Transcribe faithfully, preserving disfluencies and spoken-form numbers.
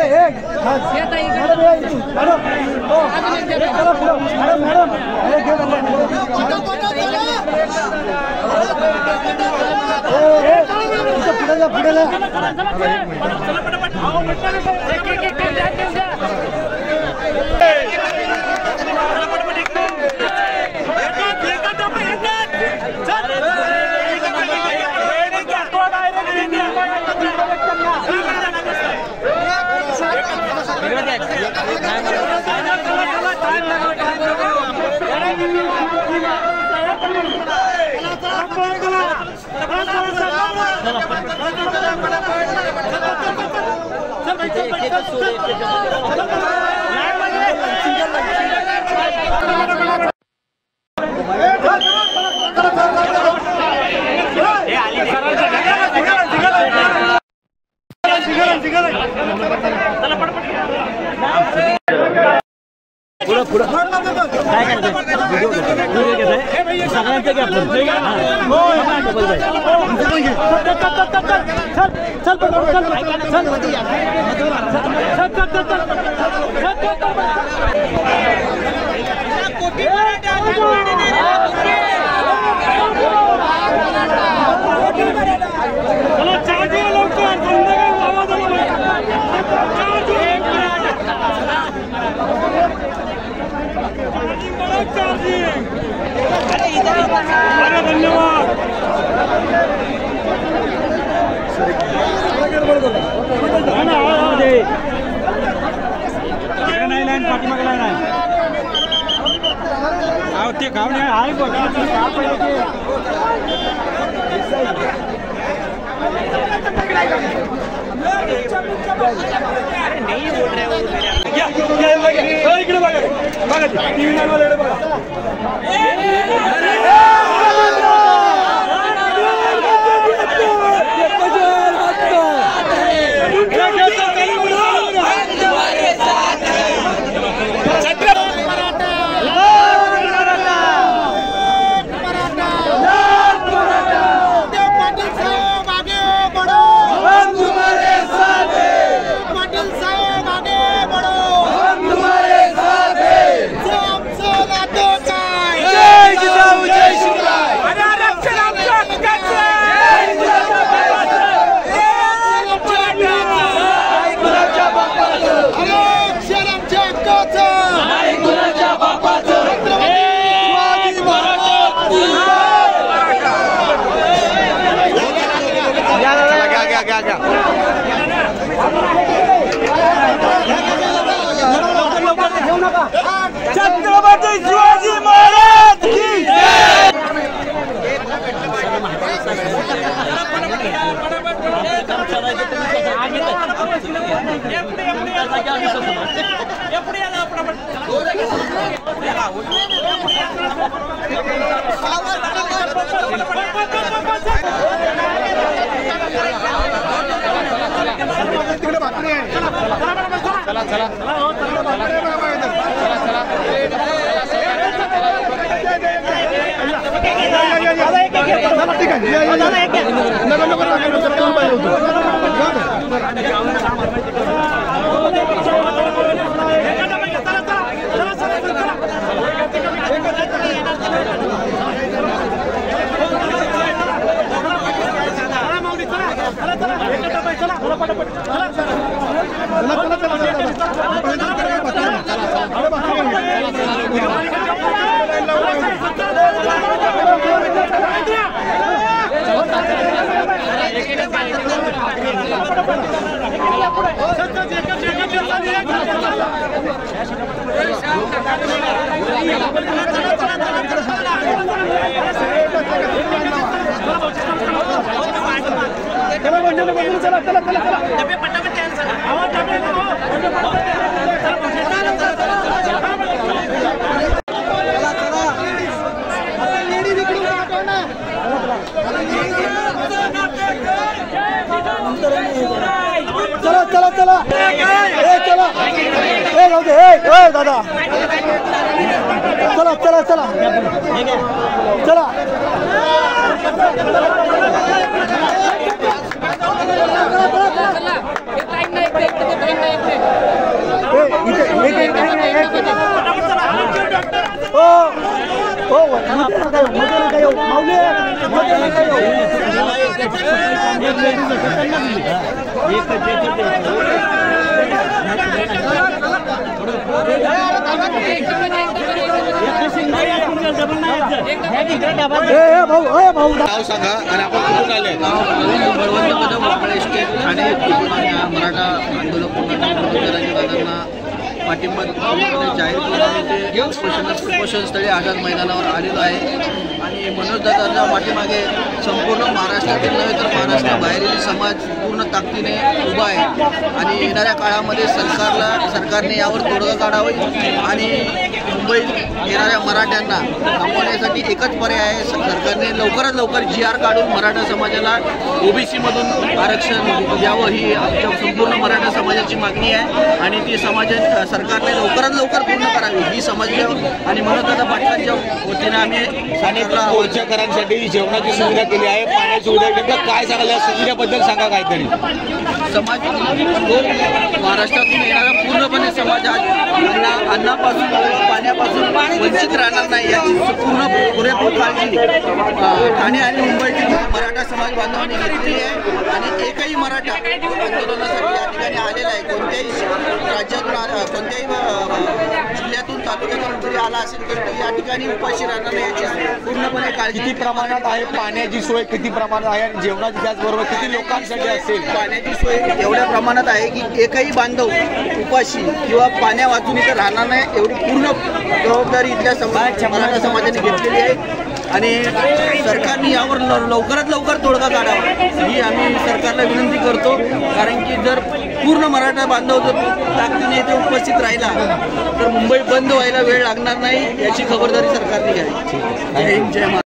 पुढं पुढं काय करायचं सगळ्यांचं घ्या धन्यवाद नाही लाईन पाठीमागे लाईन आहे ते गावणे आहे बघा नहीं बोल रहे हो इकडे बघा बघा टीव्ही लाईन बघा छत्रपती शिवाजी महाराज की चला चला चला चला चला चला डबे पटापट कॅन्सल आवाज डबे चला चला चला ए चला ए जाऊ दे ए दादा चला चला चला चला टाइम नाही हो हो मध्ये नका येऊ, मध्ये नका येऊ, माऊली मध्ये नका येऊ. नाव सांगा आणि आपण कुठून आले? बळवंत कदम वाकळे स्टेट ठाणे मराठा आंदोलक दादांना पाठिंबा जाहीर करून उपोषण उपोषणस्थळी आझाद मैदानावर आलेलो आहे आणि मनोज दादांच्या पाठीमागे संपूर्ण महाराष्ट्रातील नव्हे तर महाराष्ट्राबाहेरील समाज पूर्ण ताकदीने उभा आहे आणि येणाऱ्या काळामध्ये सरकारला सरकारने यावर तोडगा काढावी आणि मुंबईत येणाऱ्या मराठ्यांना थांबवण्यासाठी एकच पर्याय आहे. सरकारने लवकरात लवकर जी आर काढून मराठा समाजाला ओबीसीमधून आरक्षण द्यावं ही आमच्या संपूर्ण मराठा समाजाची मागणी आहे आणि ती समाज सरकारने लवकरात लवकर पूर्ण करावी ही समाज आणि मनोज दादा पाटलांच्या वतीने आम्ही स्थानिक मोर्चाकरांसाठी जेवणाची सुविधा केली आहे, पाण्याची सुविधा नेमकं काय सांगाल या सुविधेबद्दल सांगा काहीतरी. समाज जो महाराष्ट्रातून येणारा पूर्णपणे समाज आज अन्ना अन्नापासून पाण्यापासून वंचित राहणार नाही याची पूर्ण पुरेपूर काळजी ठाणे आणि मुंबईतील मराठा समाज बांधवांनी घेतली आहे आणि एकही मराठा आंदोलनासाठी या ठिकाणी आलेला आहे. कोणत्याही राज्यातून कोणत्याही जिल्ह्यातून तालुक्यातून जरी आला असेल तर या ठिकाणी उपाशी राहणार नाही याची पूर्णपणे काळजी. किती प्रमाणात आहे पाण्याची सोय, किती प्रमाणात आहे आणि जेवणाची त्याचबरोबर किती लोकांसाठी असेल? पाण्याची सोय एवढ्या प्रमाणात आहे की एकही बांधव उपाशी किंवा पाण्या वाचून इथं राहणार नाही एवढी पूर्ण जबाबदारी इथल्या समाज मराठा समाजाने घेतलेली आहे आणि सरकारने यावर लवकरात लवकर तोडगा काढावा ही आम्ही सरकारला विनंती करतो. कारण की जर पूर्ण मराठा बांधव जर ताकदीने इथे उपस्थित राहिला तर मुंबई बंद व्हायला वेळ लागणार नाही याची खबरदारी सरकारने घ्यावी. जय हिंद, जय महाराष्ट्र.